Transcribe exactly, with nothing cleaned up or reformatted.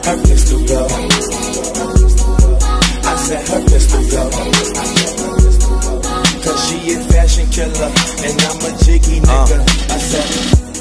her pistol go. I said her pistol go. Cause she a fashion killer and I'm a jiggy nigga. I said